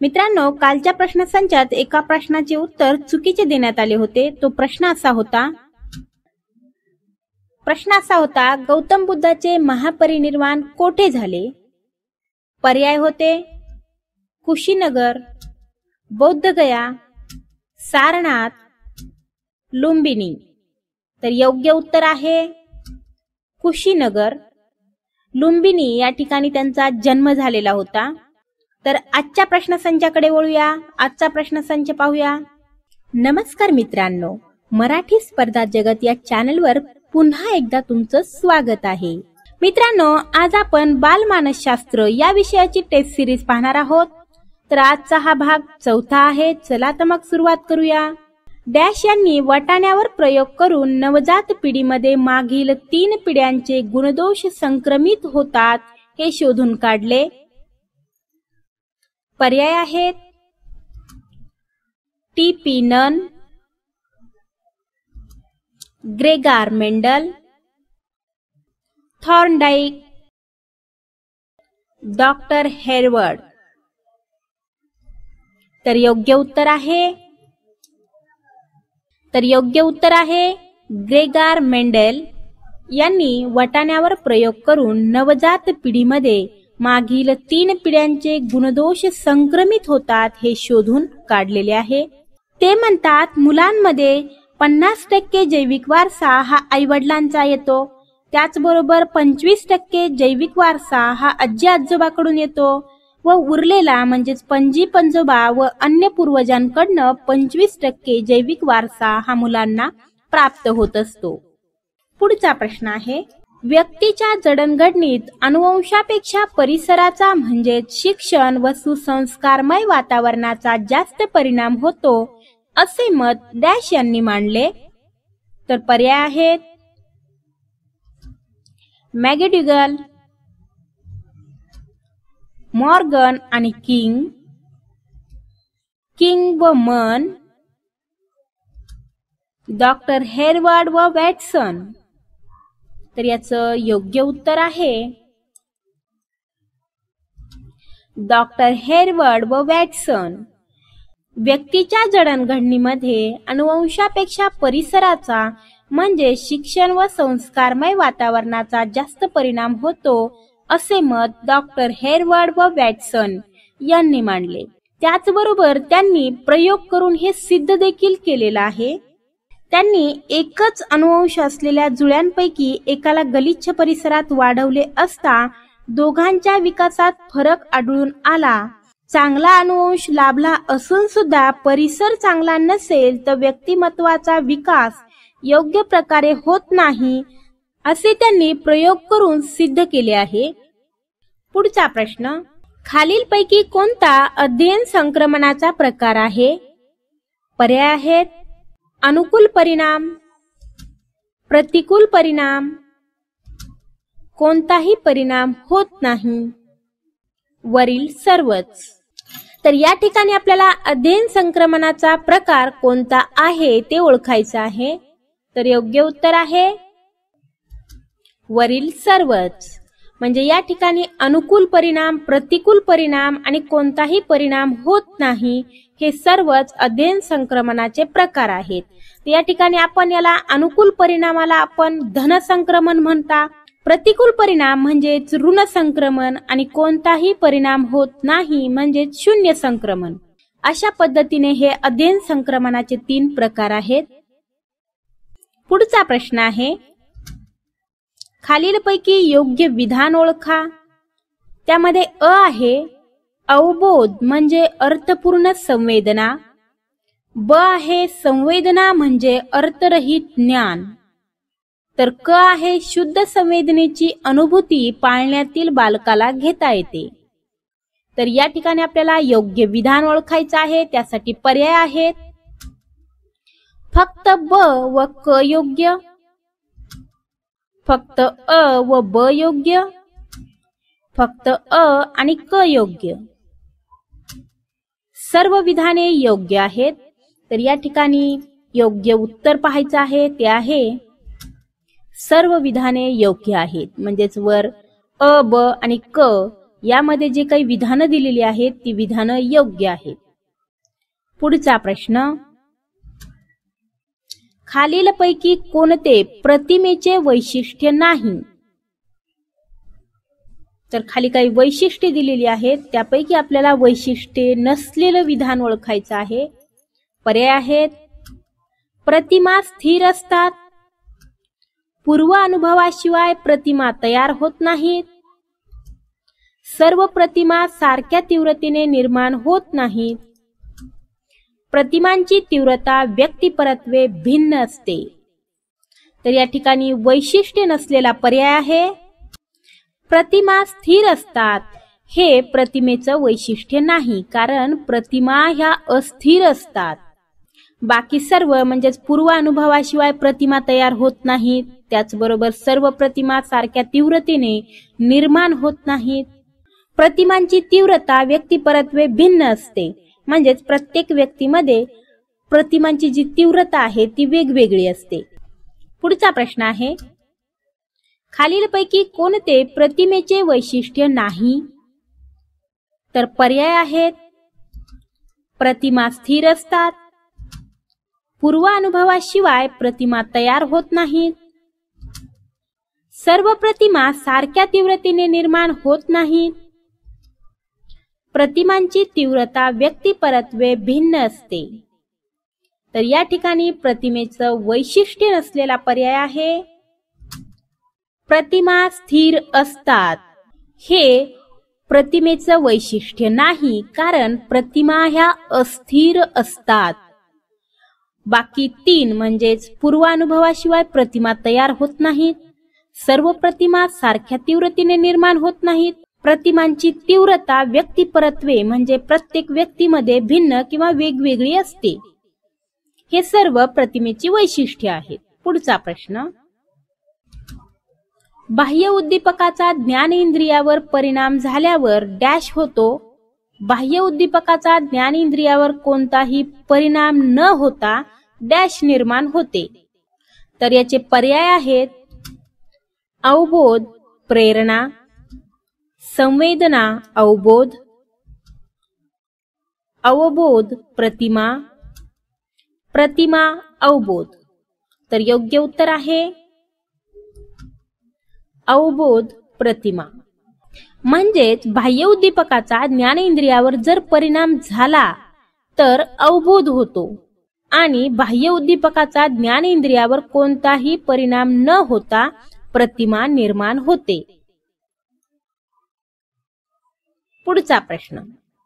मित्रांनो, कालच्या प्रश्नसंचात एका प्रश्नाचे उत्तर चुकीचे देण्यात आले होते. तो प्रश्न असा होता, गौतम बुद्धाचे महापरिनिर्वाण कोठे झाले? पर्याय होते कुशीनगर, बौद्धगया, सारनाथ, लुंबिनी. तर योग्य उत्तर आहे कुशीनगर. लुंबिनी या ठिकाणी त्यांचा जन्म झालेला होता. तर आजच्या प्रश्नसंचाकडे वळूया. आजचा प्रश्नसंच पाहूया. नमस्कार मित्रांनो, मराठी स्पर्धा जगत या चॅनलवर पुन्हा एकदा तुमचं स्वागत आहे. मित्रांनो, आज आपण बालमानसशास्त्र या विषयाची टेस्ट सिरीज पाहणार आहोत. तर आजचा हा भाग 4था आहे. चला तर मग सुरुवात करूया. डॅश यांनी वाटाण्यावर प्रयोग करून नवजात पिढीमध्ये मागील 3 पिढ्यांचे गुणदोष संक्रमित होतात हे शोधून काढले. पर्याय आहेत T P. Nunn, Gregor Mendel, Thorndike, doctor Hereward. तर योग्य उत्तर आहे ग्रेगार मेंडेल यांनी वाटाण्यावर प्रयोग करून नवजात पिढीमध्ये मागील 3 पिढ्यांचे गुणदोष संक्रमित होतात हे शोधून काढलेले आहे. ते म्हणतात मुलांमध्ये 50% जैविक वारसा हा आईवडिलांचा येतो, त्याचबरोबर 25% जैविक वारसा हा आजी आजोबाकडून येतो व उरलेला म्हणजेच पणजी पंजोबा व अन्य पूर्वजांकडनं 25% जैविक वारसा हा मुलांना प्राप्त होत असतो. पुढचा प्रश्न आहे, व्यक्तीच्या जडणघडणीत अनुवंशापेक्षा परिसराचा म्हणजेच शिक्षण व सुसंस्कारमय वातावरणाचा जास्त परिणाम होतो असे मत डॅश यांनी मांडले. तर पर्याय आहेत मॅगड्युगल, मॉर्गन आणि किंग व मन, डॉक्टर हेरवर्ड व वॅटसन. तर याचं योग्य उत्तर आहे डॉक्टर हेरवर्ड व वॅटसन. व्यक्तीच्या जडणघडणीमध्ये अनुवंशापेक्षा परिसराचा म्हणजे शिक्षण व संस्कारमय वातावरणाचा जास्त परिणाम होतो असे मत डॉक्टर हेरवर्ड व वॅटसन यांनी मांडले. त्याचबरोबर त्यांनी प्रयोग करून हे सिद्ध देखील केलेलं आहे. त्यांनी एकच अनुवंश असलेल्या जुळ्यांपैकी एकाला गलिच्छ परिसरात वाढवले असता दोघांच्या विकासात फरक आढळून आला. चांगला अनुवंश लाभला असून सुद्धा परिसर चांगला नसेल तर व्यक्तिमत्वाचा विकास योग्य प्रकारे होत नाही असे त्यांनी प्रयोग करून सिद्ध केले आहे. पुढचा प्रश्न, खालीलपैकी कोणता अध्ययन संक्रमणाचा प्रकार आहे? पर्याय आहेत अनुकूल परिणाम, प्रतिकूल परिणाम, कोणताही परिणाम होत नाही, वरील सर्वच. तर या ठिकाणी आपल्याला अध्ययन संक्रमणाचा प्रकार कोणता आहे ते ओळखायचं आहे. तर योग्य उत्तर आहे वरील सर्वच. म्हणजे या ठिकाणी अनुकूल परिणाम, प्रतिकूल परिणाम आणि कोणताही परिणाम होत नाही हे सर्वच अध्ययन संक्रमणाचे प्रकार आहेत. या ठिकाणी आपण याला अनुकूल परिणामाला आपण धन संक्रमण म्हणता, प्रतिकूल परिणाम म्हणजे ऋण संक्रमण आणि कोणताही परिणाम होत नाही म्हणजे शून्य संक्रमण. अशा पद्धतीने हे अध्ययन संक्रमणाचे 3 प्रकार आहेत. पुढचा प्रश्न आहे, खालीलपैकी योग्य विधान ओळखा. त्यामध्ये अ आहे अवबोध म्हणजे अर्थपूर्ण संवेदना, ब आहे संवेदना म्हणजे अर्थरहित ज्ञान, तर क आहे शुद्ध संवेदनेची अनुभूती पाळण्यातील बालकाला घेता येते. तर या ठिकाणी आपल्याला योग्य विधान ओळखायचं आहे. त्यासाठी पर्याय आहेत फक्त ब व क योग्य, फक्त अ व ब योग्य, फक्त अ आणि क योग्य. सर्व विधाने योग्य आहेत. तर या ठिकाणी योग्य उत्तर पाहायचं आहे. ते आहे सर्व विधाने योग्य आहेत. म्हणजेच वर अ ब आणि क यामध्ये जे काही विधानं दिलेली आहेत ती विधानं योग्य आहेत. पुढचा प्रश्न, खालीलपैकी कोणते प्रतिमेचे वैशिष्ट्य नाही? तर खाली काही वैशिष्ट्ये दिलेली आहेत, त्यापैकी आपल्याला वैशिष्ट्ये नसलेलं विधान ओळखायचं आहे. पर्याय आहेत, प्रतिमा स्थिर असतात, पूर्व अनुभवाशिवाय प्रतिमा तयार होत नाहीत, सर्व प्रतिमा सारख्या तीव्रतेने निर्माण होत नाहीत, प्रतिमांची तीव्रता व्यक्तिपरत्वे भिन्न असते. तर या ठिकाणी वैशिष्ट्य नसलेला पर्याय आहे प्रतिमा स्थिर असतात. हे प्रतिमेचं वैशिष्ट्य नाही, कारण प्रतिमा ह्या अस्थिर असतात. बाकी सर्व म्हणजेच पूर्व अनुभवाशिवाय प्रतिमा तयार होत नाहीत, त्याचबरोबर सर्व प्रतिमा सारख्या तीव्रतेने निर्माण होत नाहीत, प्रतिमांची तीव्रता व्यक्तिपरत्वे भिन्न असते, म्हणजेच प्रत्येक व्यक्तीमध्ये प्रतिमांची जी तीव्रता आहे ती वेगवेगळी असते. पुढचा प्रश्न आहे, खालीलपैकी कोणते प्रतिमेचे वैशिष्ट्य नाही? तर पर्याय आहेत, प्रतिमा स्थिर असतात, पूर्व अनुभवाशिवाय प्रतिमा तयार होत नाहीत, सर्व प्रतिमा सारख्या तीव्रतेने निर्माण होत नाहीत, प्रतिमांची तीव्रता व्यक्तिपरत्वे भिन्न असते. तर या ठिकाणी प्रतिमेचं वैशिष्ट्य नसलेला पर्याय आहे प्रतिमा स्थिर असतात. हे प्रतिमेचं वैशिष्ट्य नाही, कारण प्रतिमा ह्या अस्थिर असतात. बाकी तीन म्हणजेच पूर्वानुभवाशिवाय प्रतिमा तयार होत नाहीत, सर्व प्रतिमा सारख्या तीव्रतेने निर्माण होत नाहीत, प्रतिमांची तीव्रता व्यक्तिपरत्वे म्हणजे प्रत्येक व्यक्तीमध्ये भिन्न किंवा वेगवेगळी असते. हे सर्व प्रतिमेची वैशिष्ट्ये आहेत. पुढचा प्रश्न, बाह्य उद्दीपकाचा ज्ञानेंद्रियावर परिणाम झाल्यावर डॅश होतो. बाह्य उद्दीपकाचा ज्ञानेंद्रियावर कोणताही परिणाम न होता डॅश निर्माण होते. तर याचे पर्याय आहेत, अवबोध, प्रेरणा, संवेदना, अवबोध, अवबोध, प्रतिमा, प्रतिमा, अवबोध. तर योग्य उत्तर आहे अवबोध, प्रतिमा. म्हणजेच बाह्य उद्दीपकाचा ज्ञानेंद्रियावर जर परिणाम झाला तर अवबोध होतो आणि बाह्य उद्दीपकाचा ज्ञानेंद्रियावर कोणताही परिणाम न होता प्रतिमा निर्माण होते. पुढचा प्रश्न,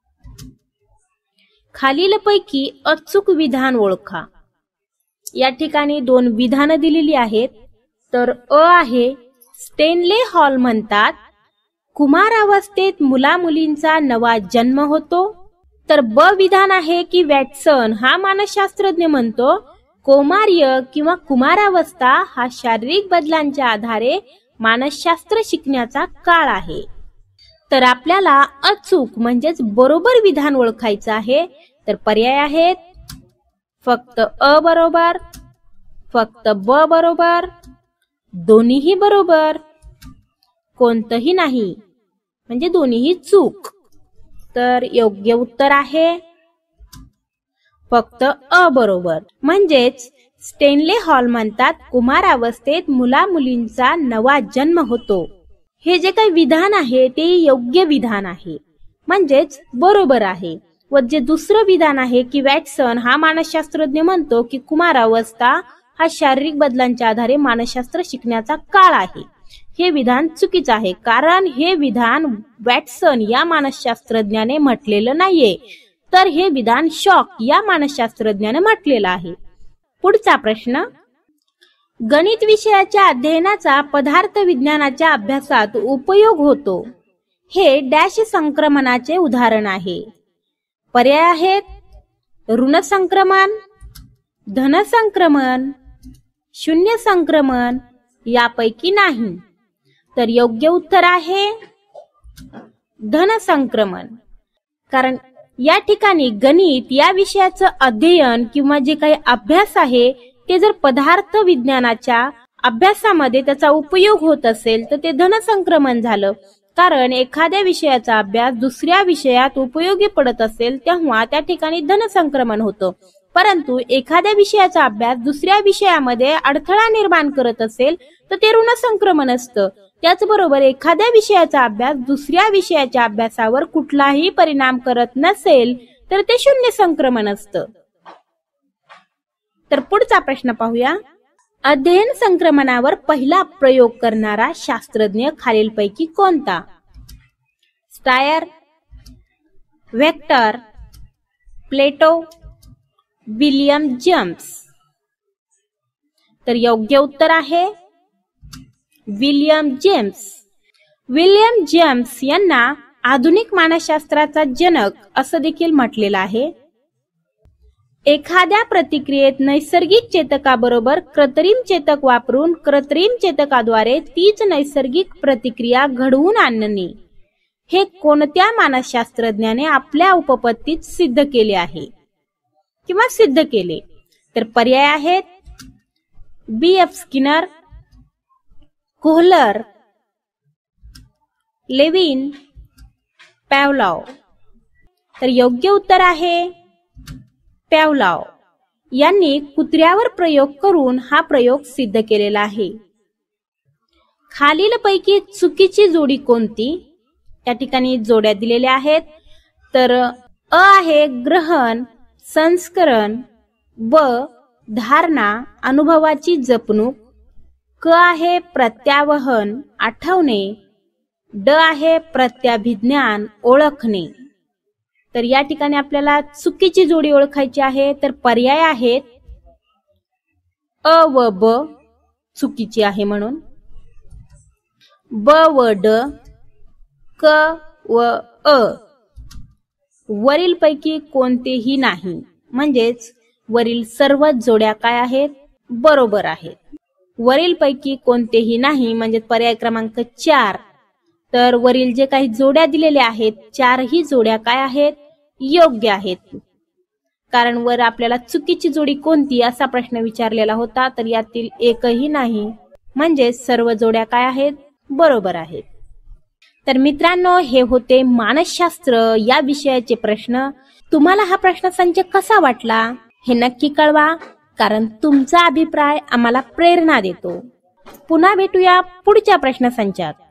खालीलपैकी अचूक विधान ओळखा. या ठिकाणी दोन विधानं दिलेली आहेत. तर अ आहे, स्टेनले हॉल म्हणतात, कुमारावस्थेत मुलामुलींचा नवा जन्म होतो. तर ब विधान आहे की वॅटसन हा मानसशास्त्रज्ञ म्हणतो, कौमार्य किंवा कुमारावस्था हा शारीरिक बदलांच्या आधारे मानसशास्त्र शिकण्याचा काळ आहे. तर आपल्याला अचूक म्हणजेच बरोबर विधान ओळखायचं आहे. तर पर्याय आहेत, फक्त अ बरोबर, फक्त ब बरोबर, दोन्हीही बरोबर, कोणतंही नाही म्हणजे दोन्हीही चूक. तर योग्य उत्तर आहे फक्त अ बरोबर. म्हणजेच स्टेनले हॉल म्हणतात, कुमारावस्थेत मुलामुलींचा नवा जन्म होतो. हे जे काही विधान आहे ते योग्य विधान आहे, म्हणजेच बरोबर आहे. व जे दुसरं विधान आहे की वॅटसन हा मानसशास्त्रज्ञ म्हणतो की कुमारावस्था हा शारीरिक बदलांच्या आधारे मानसशास्त्र शिकण्याचा काळ आहे, हे विधान चुकीचं आहे. कारण हे विधान वॅटसन या मानसशास्त्रज्ञाने म्हटलेलं नाहीये, तर हे विधान शॉक या मानसशास्त्रज्ञाने म्हटलेलं आहे. पुढचा प्रश्न, गणित विषयाच्या अध्ययनाचा पदार्थ विज्ञानाच्या अभ्यासात उपयोग होतो. हे डॅश संक्रमणाचे उदाहरण आहे. पर्याय आहेत, ऋण संक्रमण, धन संक्रमण, शून्य संक्रमण, यापैकी नाही. तर योग्य उत्तर आहे धन संक्रमण. कारण या ठिकाणी गणित या विषयाचं अध्ययन किंवा जे काही अभ्यास आहे ते जर पदार्थ विज्ञानाच्या अभ्यासामध्ये त्याचा उपयोग होत असेल तर ते धन संक्रमण झालं. कारण एखाद्या विषयाचा अभ्यास दुसऱ्या विषयात उपयोगी पडत असेल तेव्हा त्या ठिकाणी धनसंक्रमण होतं, परंतु एखाद्या विषयाचा अभ्यास दुसऱ्या विषयामध्ये अडथळा निर्माण करत असेल तर ते ऋणसंक्रमण असतं. त्याचबरोबर एखाद्या विषयाचा अभ्यास दुसऱ्या विषयाच्या अभ्यासावर कुठलाही परिणाम करत नसेल तर ते शून्य संक्रमण असतं. तर पुढचा प्रश्न पाहूया. अध्ययन संक्रमणावर पहिला प्रयोग करणारा शास्त्रज्ञ खालीलपैकी कोणता? स्टायर, वेक्टर, प्लेटो, विलियम जेम्स. तर योग्य उत्तर आहे विलियम जेम्स. विलियम जेम्स यांना आधुनिक मानसशास्त्राचा जनक असं देखील म्हटलेलं आहे. एखाद्या प्रतिक्रियेत नैसर्गिक चेतकाबरोबर कृत्रिम चेतक वापरून कृत्रिम चेतकाद्वारे तीच नैसर्गिक प्रतिक्रिया घडवून आणणे हे कोणत्या मानसशास्त्रज्ञाने आपल्या उपपत्तीत सिद्ध केले आहे किंवा सिद्ध केले? तर पर्याय आहेत B.F. Skinner, Kohler, Lewin, Pavlov. तर योग्य उत्तर आहे पॅव्लॉव यांनी कुत्र्यावर प्रयोग करून हा प्रयोग सिद्ध केलेला आहे. खालीलपैकी चुकीची जोडी कोणती? या ठिकाणी जोड्या दिलेल्या आहेत. तर अ आहे ग्रहण, संस्करण, ब धारणा, अनुभवाची जपणूक, क आहे प्रत्यावहन, आठवणे, ड आहे प्रत्याभिज्ञान, ओळखणे. तर या ठिकाणी आपल्याला चुकीची जोडी ओळखायची आहे. तर पर्याय आहेत अ व ब चुकीची आहे म्हणून, ब व ड, क व अ वरील पैकी कोणतेही नाही. म्हणजेच वरील सर्व जोड्या काय आहेत? बरोबर आहेत. वरील पैकी कोणतेही नाही म्हणजे पर्याय क्रमांक 4. तर वरील जे काही जोड्या दिलेल्या आहेत 4ही जोड्या काय आहेत? योग्य आहेत. कारण वर आपल्याला चुकीची जोडी कोणती असा प्रश्न विचारलेला होता, तर यातील एकही नाही म्हणजे सर्व जोड्या काय आहेत? बरोबर आहेत. तर मित्रांनो, हे होते मानसशास्त्र या विषयाचे प्रश्न. तुम्हाला हा प्रश्नसंच कसा वाटला हे नक्की कळवा, कारण तुमचा अभिप्राय आम्हाला प्रेरणा देतो. पुन्हा भेटूया पुढच्या प्रश्नसंचात.